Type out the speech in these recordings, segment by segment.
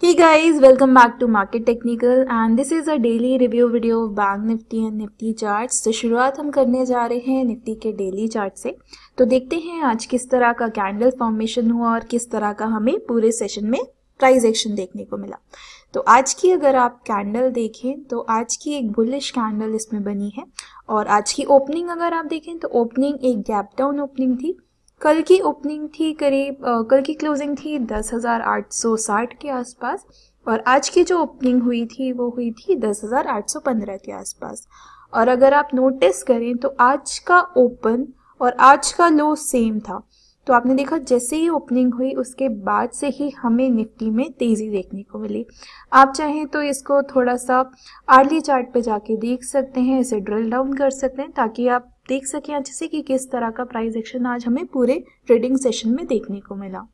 Hey guys, welcome back to Market Technical and this is a daily review video of Bank Nifty and Nifty charts। तो शुरुआत हम करने जा रहे हैं निफ्टी के डेली चार्ट से। तो देखते हैं आज किस तरह का कैंडल फॉर्मेशन हुआ और किस तरह का हमें पूरे सेशन में प्राइस एक्शन देखने को मिला। तो आज की अगर आप कैंडल देखें तो आज की एक बुलिश कैंडल इसमें बनी है और आज की ओपनिंग अगर आप देखें तो ओपनिंग एक गैप डाउन ओपनिंग थी। कल की ओपनिंग थी कल की क्लोजिंग थी 10,860 के आसपास और आज की जो ओपनिंग हुई थी वो हुई थी 10,815 के आसपास। और अगर आप नोटिस करें तो आज का ओपन और आज का लो सेम था। तो आपने देखा जैसे ही ओपनिंग हुई उसके बाद से ही हमें निफ्टी में तेज़ी देखने को मिली। आप चाहें तो इसको थोड़ा सा आर्ली चार्ट पे जाके देख सकते हैं, इसे ड्रिल डाउन कर सकते हैं ताकि आप देख सकें अच्छे से कि किस तरह का प्राइस एक्शन आज हमें पूरे ट्रेडिंग सेशन में देखने को मिला।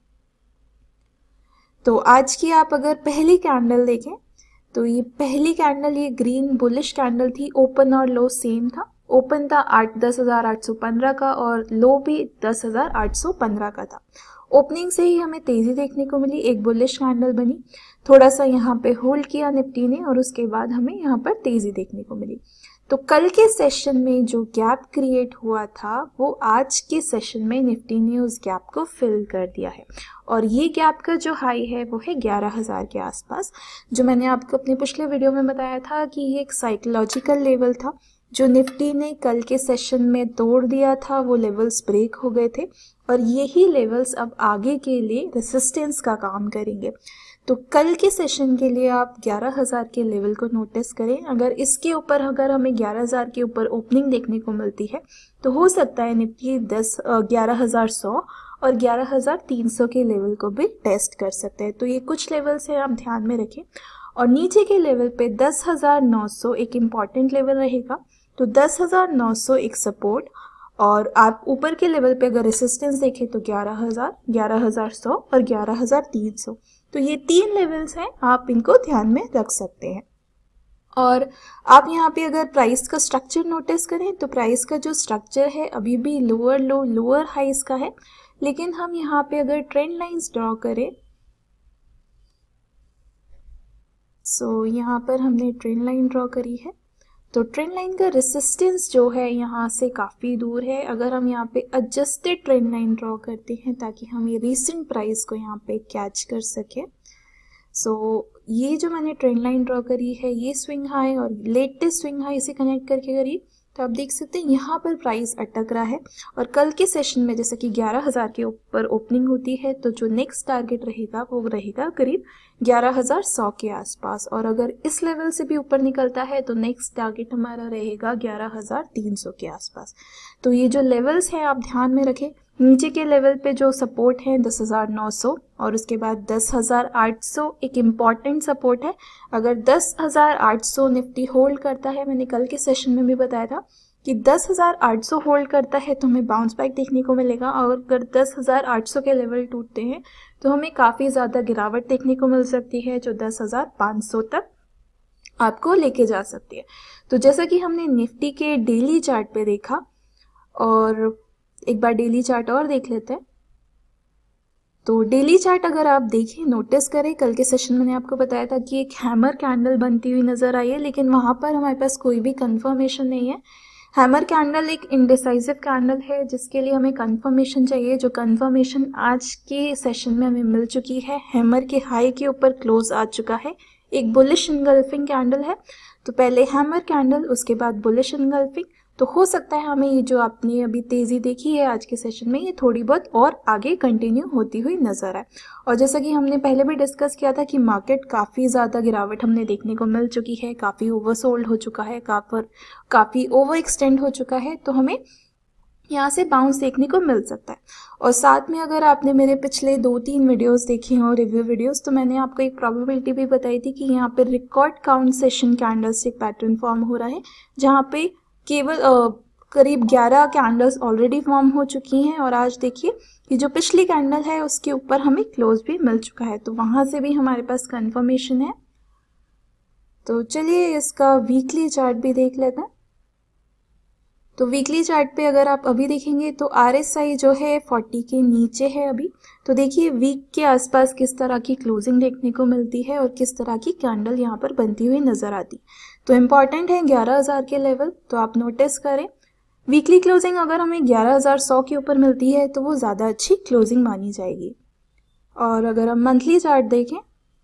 तो आज की आप अगर पहली कैंडल देखें तो ये पहली कैंडल ये ग्रीन बुलिश कैंडल थी। ओपन और लो सेम था। ओपन था 10,815 का और लो भी 10,815 का था। ओपनिंग से ही हमें तेज़ी देखने को मिली, एक बुलिश कैंडल बनी, थोड़ा सा यहाँ पे होल्ड किया निफ्टी ने और उसके बाद हमें यहाँ पर तेज़ी देखने को मिली। तो कल के सेशन में जो गैप क्रिएट हुआ था वो आज के सेशन में निफ्टी ने उस गैप को फिल कर दिया है और ये गैप का जो हाई है वो है 11,000 के आसपास। जो मैंने आपको अपने पिछले वीडियो में बताया था कि ये एक साइकोलॉजिकल लेवल था जो निफ्टी ने कल के सेशन में तोड़ दिया था। वो लेवल्स ब्रेक हो गए थे और यही लेवल्स अब आगे के लिए रेसिस्टेंस का काम करेंगे। तो कल के सेशन के लिए आप 11,000 के लेवल को नोटिस करें। अगर इसके ऊपर अगर हमें 11,000 के ऊपर ओपनिंग देखने को मिलती है तो हो सकता है निफ्टी 11,100 और 11,300 के लेवल को भी टेस्ट कर सकते हैं। तो ये कुछ लेवल्स हैं, आप ध्यान में रखें। और नीचे के लेवल पे 10,900 एक इम्पॉर्टेंट लेवल रहेगा। तो 10,900 एक सपोर्ट और आप ऊपर के लेवल पे अगर रेसिस्टेंस देखें तो 11,000, 11,100 और 11,300। तो ये तीन लेवल्स हैं, आप इनको ध्यान में रख सकते हैं। और आप यहाँ पे अगर प्राइस का स्ट्रक्चर नोटिस करें तो प्राइस का जो स्ट्रक्चर है अभी भी लोअर लो लोअर हाइज का है। लेकिन हम यहाँ पे अगर ट्रेंड लाइंस ड्रॉ करें यहाँ पर हमने ट्रेंड लाइन ड्रॉ करी है तो ट्रेंड लाइन का रेसिस्टेंस जो है यहाँ से काफ़ी दूर है। अगर हम यहाँ पे एडजस्टेड ट्रेंड लाइन ड्रॉ करते हैं ताकि हम ये रीसेंट प्राइस को यहाँ पे कैच कर सकें। ये जो मैंने ट्रेंड लाइन ड्रॉ करी है ये स्विंग हाई और लेटेस्ट स्विंग हाई इसे कनेक्ट करके करी तो आप देख सकते हैं यहाँ पर प्राइस अटक रहा है। और कल के सेशन में जैसे कि 11,000 के ऊपर ओपनिंग होती है तो जो नेक्स्ट टारगेट रहेगा वो रहेगा करीब 11,100 के आसपास और अगर इस लेवल से भी ऊपर निकलता है तो नेक्स्ट टारगेट हमारा रहेगा 11,300 के आसपास। तो ये जो लेवल्स हैं आप ध्यान में रखें। नीचे के लेवल पे जो सपोर्ट है 10,900 और उसके बाद 10,800 एक इम्पॉर्टेंट सपोर्ट है। अगर 10,800 निफ्टी होल्ड करता है, मैंने कल के सेशन में भी बताया था कि 10,800 होल्ड करता है तो हमें बाउंस बैक देखने को मिलेगा और अगर 10,800 के लेवल टूटते हैं तो हमें काफ़ी ज़्यादा गिरावट देखने को मिल सकती है जो 10,500 तक आपको लेके जा सकती है। तो जैसा कि हमने निफ्टी के डेली चार्ट पे देखा और एक बार डेली चार्ट और देख लेते हैं। तो डेली चार्ट अगर आप देखें नोटिस करें, कल के सेशन में मैंने आपको बताया था कि एक हैमर कैंडल बनती हुई नज़र आई है लेकिन वहाँ पर हमारे पास कोई भी कंफर्मेशन नहीं है। हैमर कैंडल एक इंडिसाइसिव कैंडल है जिसके लिए हमें कंफर्मेशन चाहिए, जो कंफर्मेशन आज के सेशन में हमें मिल चुकी है। हैमर के हाई के ऊपर क्लोज आ चुका है, एक बुलिश इनगल्फिंग कैंडल है। तो पहले हैमर कैंडल उसके बाद बुलिश इनगल्फिंग। तो हो सकता है हमें ये जो आपने अभी तेज़ी देखी है आज के सेशन में ये थोड़ी बहुत और आगे कंटिन्यू होती हुई नज़र आए। और जैसा कि हमने पहले भी डिस्कस किया था कि मार्केट काफ़ी ज़्यादा गिरावट हमने देखने को मिल चुकी है, काफ़ी ओवरसोल्ड हो चुका है, काफ़ी ओवर एक्सटेंड हो चुका है। तो हमें यहाँ से बाउंस देखने को मिल सकता है। और साथ में अगर आपने मेरे पिछले 2-3 वीडियोस देखे हों रिव्यू वीडियोस तो मैंने आपको एक प्रोबेबिलिटी भी बताई थी कि यहाँ पे record count session candlestick pattern form हो रहा है जहाँ पे केवल करीब 11 कैंडल्स ऑलरेडी फॉर्म हो चुकी हैं और आज देखिए कि जो पिछली कैंडल है उसके ऊपर हमें क्लोज भी मिल चुका है। तो वहाँ से भी हमारे पास कंफर्मेशन है। तो चलिए इसका वीकली चार्ट भी देख लेते हैं। तो वीकली चार्ट पे अगर आप अभी देखेंगे तो RSI जो है 40 के नीचे है अभी। तो देखिए वीक के आसपास किस तरह की क्लोजिंग देखने को मिलती है और किस तरह की कैंडल यहाँ पर बनती हुई नजर आती। तो इम्पॉर्टेंट है 11,000 के लेवल, तो आप नोटिस करें वीकली क्लोजिंग अगर हमें 11,100 के ऊपर मिलती है तो वो ज़्यादा अच्छी क्लोजिंग मानी जाएगी। और अगर हम मंथली चार्ट देखें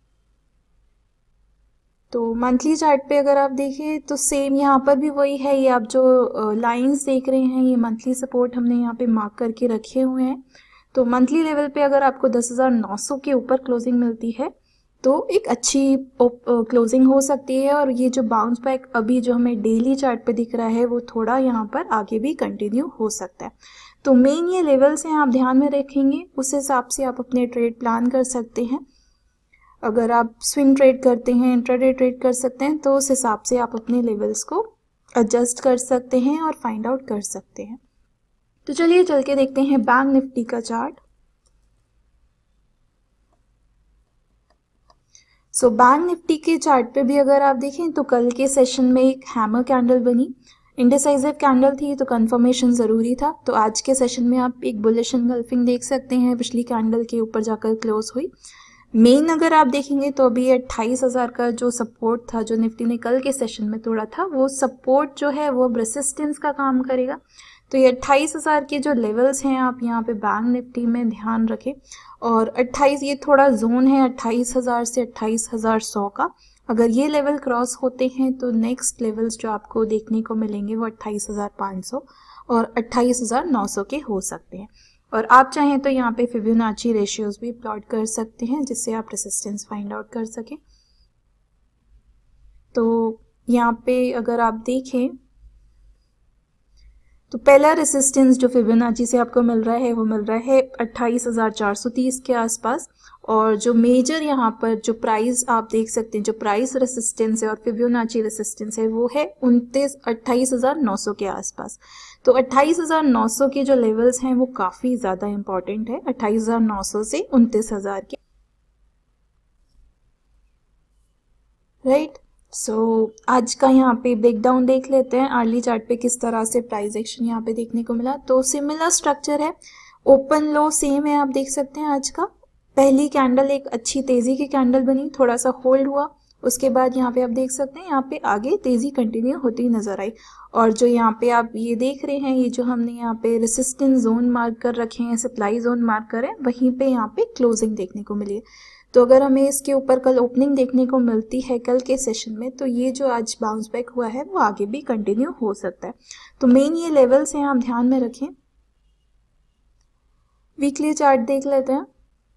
तो मंथली चार्ट पे अगर आप देखें तो सेम यहाँ पर भी वही है। ये आप जो लाइंस देख रहे हैं ये मंथली सपोर्ट हमने यहाँ पे मार्क करके रखे हुए हैं। तो मंथली लेवल पे अगर आपको 10,900 के ऊपर क्लोजिंग मिलती है तो एक अच्छी क्लोजिंग हो सकती है। और ये जो बाउंस बैक अभी जो हमें डेली चार्ट पे दिख रहा है वो थोड़ा यहाँ पर आगे भी कंटिन्यू हो सकता है। तो मेन ये लेवल्स हैं, आप ध्यान में रखेंगे, उस हिसाब से आप अपने ट्रेड प्लान कर सकते हैं। अगर आप स्विंग ट्रेड करते हैं, इंट्राडे ट्रेड कर सकते हैं, तो उस हिसाब से आप अपने लेवल्स को एडजस्ट कर सकते हैं और फाइंड आउट कर सकते हैं। तो चलिए चल के देखते हैं बैंक निफ्टी का चार्ट। सो बैंक निफ्टी के चार्ट पे भी अगर आप देखें तो कल के सेशन में एक हैमर कैंडल बनी, इंडिसाइसिव कैंडल थी, तो कंफर्मेशन ज़रूरी था। तो आज के सेशन में आप एक बुलिश एनगल्फिंग देख सकते हैं, पिछली कैंडल के ऊपर जाकर क्लोज हुई। मेन अगर आप देखेंगे तो अभी 28,000 का जो सपोर्ट था जो निफ्टी ने कल के सेशन में तोड़ा था, वो सपोर्ट जो है वो रेसिस्टेंस का काम करेगा। तो ये 28,000 के जो लेवल्स हैं आप यहाँ पे बैंक निफ्टी में ध्यान रखें। और 28 ये थोड़ा जोन है 28,000 से 28,100 का। अगर ये लेवल क्रॉस होते हैं तो नेक्स्ट लेवल्स जो आपको देखने को मिलेंगे वो 28,500 और 28,900 के हो सकते हैं। और आप चाहें तो यहाँ पे फिबोनाची रेशियोज भी प्लॉट कर सकते हैं जिससे आप रेसिस्टेंस फाइंड आउट कर सकें। तो यहाँ पे अगर आप देखें तो पहला रेसिस्टेंस जो फिबोनाची से आपको मिल रहा है वो मिल रहा है 28,430 के आसपास। और जो मेजर यहाँ पर जो प्राइस आप देख सकते हैं, जो प्राइस रेसिस्टेंस है और फिबोनाची रेसिस्टेंस है वो है 28,900 के आसपास। तो 28,900 के जो लेवल्स हैं वो काफ़ी ज़्यादा इंपॉर्टेंट है, 28,900 से 29,000 के, राइट। सो आज का यहाँ पे ब्रेकडाउन देख लेते हैं अर्ली चार्ट पे किस तरह से प्राइस एक्शन यहाँ पे देखने को मिला। तो सिमिलर स्ट्रक्चर है, ओपन लो सेम है, आप देख सकते हैं आज का। पहली कैंडल एक अच्छी तेजी की कैंडल बनी, थोड़ा सा होल्ड हुआ, उसके बाद यहाँ पे आप देख सकते हैं यहाँ पे आगे तेजी कंटिन्यू होती नजर आई। और जो यहाँ पे आप ये देख रहे हैं, ये जो हमने यहाँ पे रेसिस्टेंस जोन मार्क कर रखे हैं, सप्लाई जोन मार्क कर रहे हैं, वहीं पे यहाँ पे क्लोजिंग देखने को मिली है। तो अगर हमें इसके ऊपर कल ओपनिंग देखने को मिलती है कल के सेशन में, तो ये जो आज बाउंस बैक हुआ है वो आगे भी कंटिन्यू हो सकता है। तो मेन ये लेवल्स हैं, आप ध्यान में रखें। वीकली चार्ट देख लेते हैं।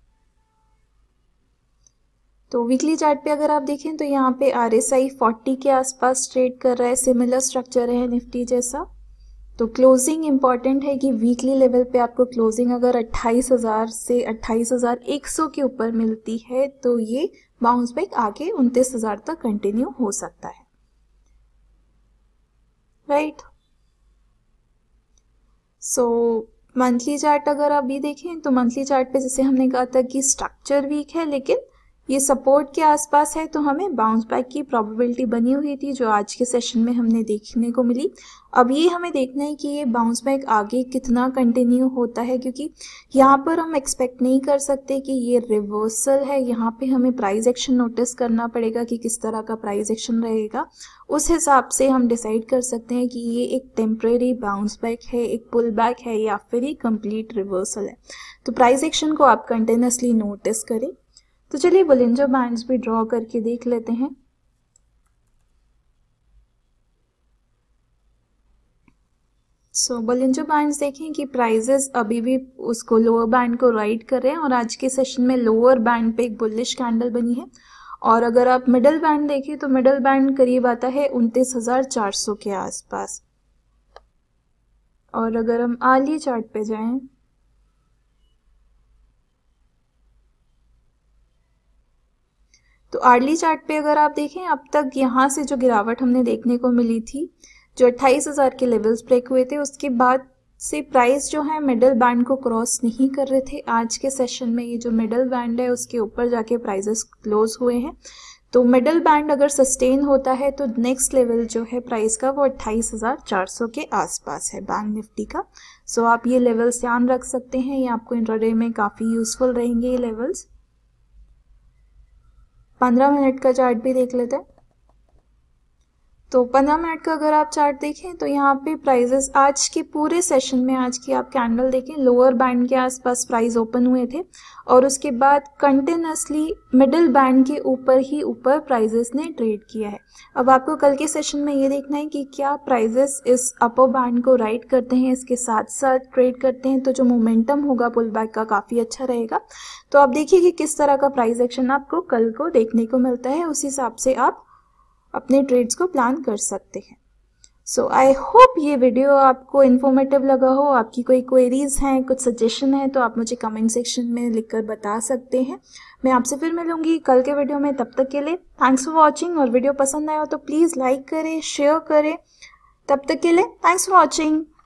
तो वीकली चार्ट पे अगर आप देखें तो यहाँ पे RSI 40 के आसपास ट्रेड कर रहा है, सिमिलर स्ट्रक्चर है निफ्टी जैसा। तो क्लोजिंग इंपॉर्टेंट है कि वीकली लेवल पे आपको क्लोजिंग अगर 28,000 से 28,100 के ऊपर मिलती है तो ये बाउंस बैक आके 29,000 तक कंटिन्यू हो सकता है, राइट। सो मंथली चार्ट अगर आप भी देखें तो मंथली चार्ट पे जैसे हमने कहा था कि स्ट्रक्चर वीक है लेकिन ये सपोर्ट के आसपास है, तो हमें बाउंस बैक की प्रोबेबिलिटी बनी हुई थी जो आज के सेशन में हमने देखने को मिली। अब ये हमें देखना है कि ये बाउंस बैक आगे कितना कंटिन्यू होता है, क्योंकि यहाँ पर हम एक्सपेक्ट नहीं कर सकते कि ये रिवर्सल है। यहाँ पे हमें प्राइस एक्शन नोटिस करना पड़ेगा कि किस तरह का प्राइस एक्शन रहेगा, उस हिसाब से हम डिसाइड कर सकते हैं कि ये एक टेम्परेरी बाउंस बैक है, एक पुल बैक है या फिर एक कंप्लीट रिवर्सल है। तो प्राइस एक्शन को आप कंटिन्यूसली नोटिस करें। तो चलिए बोलिंजर बैंड्स भी ड्रॉ करके देख लेते हैं। सो बोलिंजर बैंड्स देखें कि प्राइजेस अभी भी उसको लोअर बैंड को राइड कर रहे हैं और आज के सेशन में लोअर बैंड पे एक बुलिश कैंडल बनी है। और अगर आप मिडल बैंड देखें तो मिडल बैंड करीब आता है 29,400 के आसपास। और अगर हम आर्ली चार्ट पे जाएं तो आर्ली चार्ट पे अगर आप देखें अब तक यहाँ से जो गिरावट हमने देखने को मिली थी, जो 28,000 के लेवल्स ब्रेक हुए थे, उसके बाद से प्राइस जो है मिडल बैंड को क्रॉस नहीं कर रहे थे। आज के सेशन में ये जो मिडल बैंड है उसके ऊपर जाके प्राइसेस क्लोज हुए हैं। तो मिडल बैंड अगर सस्टेन होता है तो नेक्स्ट लेवल जो है प्राइस का वो 28,400 के आसपास है बैंक निफ्टी का। सो आप ये लेवल्स ध्यान रख सकते हैं, ये आपको इंट्राडे में काफ़ी यूजफुल रहेंगे ये लेवल्स। 15 मिनट का चार्ट भी देख लेते हैं। तो 15 मिनट का अगर आप चार्ट देखें तो यहाँ पे प्राइजेस आज के पूरे सेशन में, आज की आप कैंडल देखें, लोअर बैंड के आसपास प्राइस ओपन हुए थे और उसके बाद कंटिन्यूसली मिडिल बैंड के ऊपर ही ऊपर प्राइजेस ने ट्रेड किया है। अब आपको कल के सेशन में ये देखना है कि क्या प्राइजेस इस अपर बैंड को राइट करते हैं, इसके साथ साथ ट्रेड करते हैं, तो जो मोमेंटम होगा पुल बैक का काफ़ी अच्छा रहेगा। तो आप देखिए कि किस तरह का प्राइस एक्शन आपको कल को देखने को मिलता है, उस हिसाब से आप अपने ट्रेड्स को प्लान कर सकते हैं। सो आई होप ये वीडियो आपको इन्फॉर्मेटिव लगा हो। आपकी कोई क्वेरीज हैं, कुछ सजेशन है तो आप मुझे कमेंट सेक्शन में लिखकर बता सकते हैं। मैं आपसे फिर मिलूंगी कल के वीडियो में, तब तक के लिए थैंक्स फॉर वॉचिंग। और वीडियो पसंद आया हो तो प्लीज़ लाइक करें, शेयर करें। तब तक के लिए थैंक्स फॉर वॉचिंग।